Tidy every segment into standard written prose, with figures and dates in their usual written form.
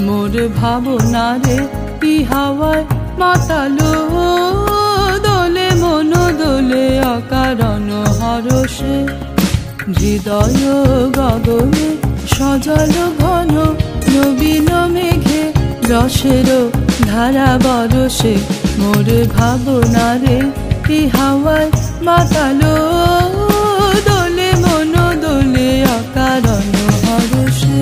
মোর ভাবনারে কি হাওয়ায় মাতালো দোলে মন দোলে অকারণ হরষে হৃদয় গগনে সজল ঘন নবীন মেঘে রসের ধারা বরসে মোর ভাবনারে কি হাওয়ায় মাতালো দোলে মন দোলে অকারণ হরষে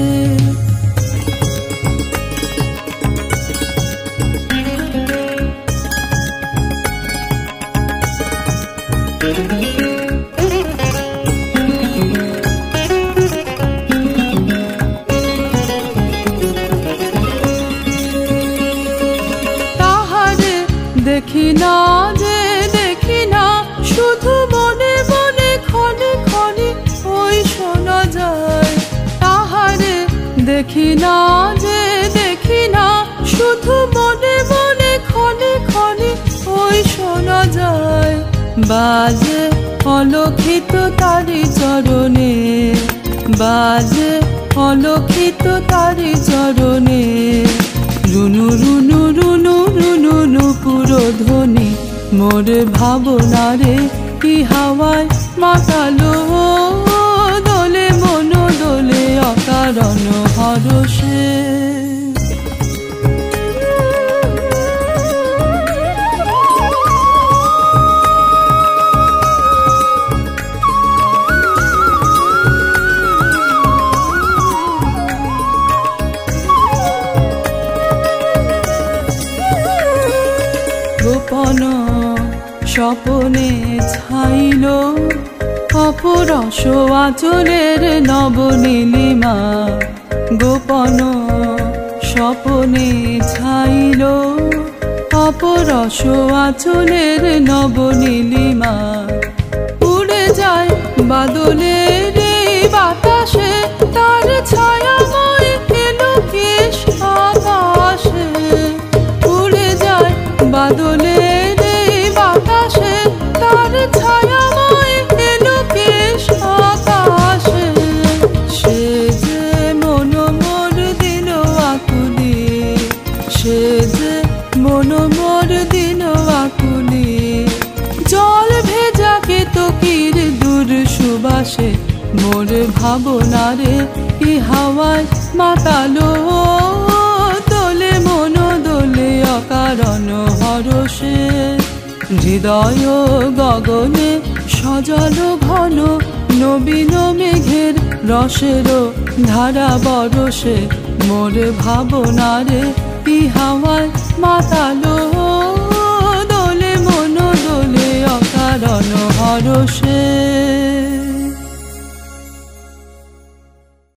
তাহারে দেখি না যে দেখি না শুধু মনে মনে ক্ষণে ক্ষণে ওই শোনা যায় তাহারে দেখি না যে দেখি না শুধু মনে মনে ক্ষণে ক্ষণে ওই শোনা যায় বাজে অলক্ষিত তারি চরণে বাজে অলক্ষিত তারি চরণে রুনু রুনু রুনু রুনু নুপুর ধ্বনি মোর ভাবনারে কি হাওয়ায় মাতালো দোলে মন দোলে অকারণ হরষে গোপন স্বপনে ছাইল অপরস আঁচলের নবনীলিমা গোপন স্বপনে ছাইল অপরস আঁচলের নবনীলিমা উড়ে যায় বাদলের বাতাসে তার ছায়াময় এলো কেশ আকাশে উড়ে যায় বাদলের বাতাসে তার ছায়াময় এলো কেশ আকাশে সে যে মন মোর দিল আকুলি সে যে মন মোর দিল আকুলি জল ভেজা কেতকীর দূর সুবাসে মোর ভাবনারে কি হাওয়ায় মাতালো দোলে মন দোলে অকারণ হরষে হৃদয় গগনে সজল ঘন নবীন মেঘের রসের ধারা বরসে মোর ভাবনারে কি হাওয়ায় মাতালো দোলে মন দোলে অকারণ হরষে।